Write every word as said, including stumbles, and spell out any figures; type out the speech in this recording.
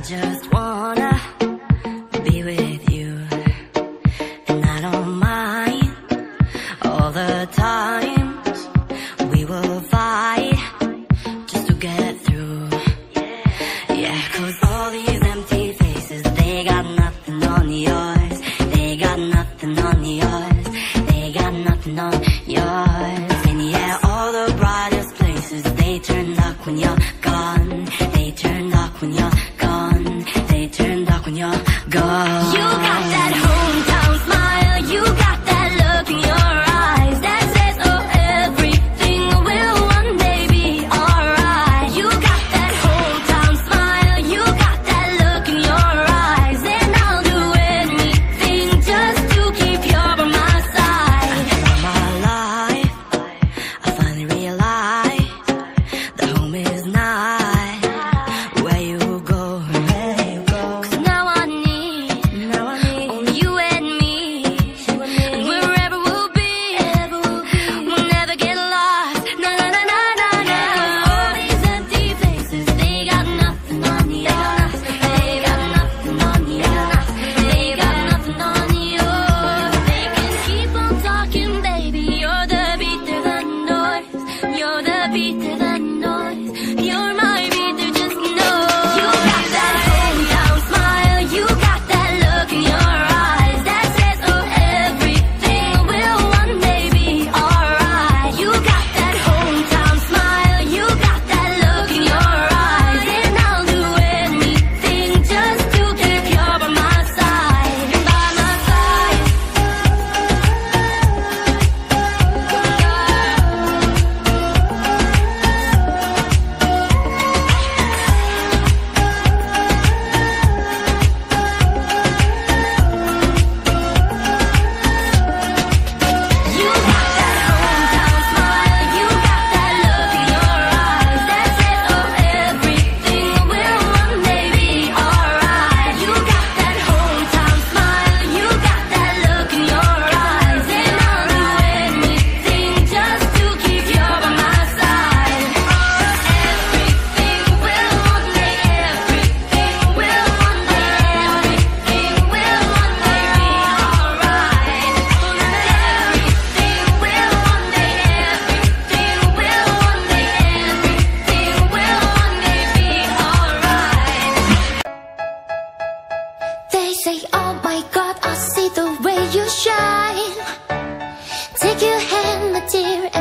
just wanna be with you, and I don't mind all the times we will fight just to get through. Yeah, cause all these empty faces, they got nothing on yours. They got nothing on yours. They got nothing on yours. And yeah, all the brightest places, they turn dark when you're gone. They turn dark when you're gone. They turn dark when you're gone. You got that hometown smile. You got that look in your eyes that says, oh, everything will one day be alright. You got that hometown smile. You got that look in your eyes, and I'll do anything just to keep you by my side. All my life, I finally realized that home is not where you go. Cause now I need only you and me. And wherever we'll be, we'll never get lost. Na na na na na na. All these empty faces, they got nothing on yours. They got nothing on yours. They got nothing on yours. They can keep on talking, baby. You're the beat to the noise. You're the beat to the noise. You're my beat to just know. You got that hometown smile. You got that look in your eyes that says, oh, everything will one day be alright. You got that hometown smile. You got that look in your eyes, and I'll do anything just to keep you by my side. By my side. You got that hometown smile. You got that look in your eyes that says, oh, everything will one day be alright. You got that hometown smile. You got that look in your eyes, and I'll do anything just to keep you by my side. Everything will one day, everything will one day, everything will one day be alright. Everything will one day, everything will one day, everything will one day be alright. They say, oh my God, I see the way you shine. Take your hand, my dear,